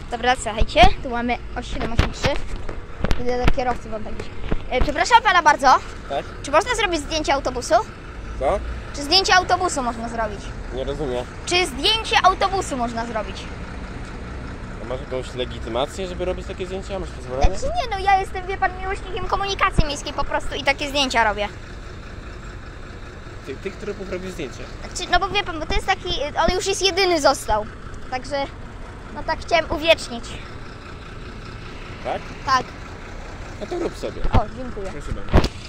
Dobra, słuchajcie, tu mamy 783. Idę do kierowcy, bo tak gdzieś. Przepraszam pana bardzo. Tak? Czy można zrobić zdjęcie autobusu? Co? Czy zdjęcie autobusu można zrobić? Nie rozumiem. Czy zdjęcie autobusu można zrobić? A masz jakąś legitymację, żeby robić takie zdjęcia? Masz pozwolenie? Znaczy nie, no ja jestem, wie pan, miłośnikiem komunikacji miejskiej po prostu i takie zdjęcia robię. Ty, który robisz zdjęcie? Znaczy, no bo wie pan, bo to jest taki, on już jest jedyny został. Także, no tak chciałem uwiecznić. Tak? Tak. No to rób sobie. O, dziękuję. Proszę bardzo.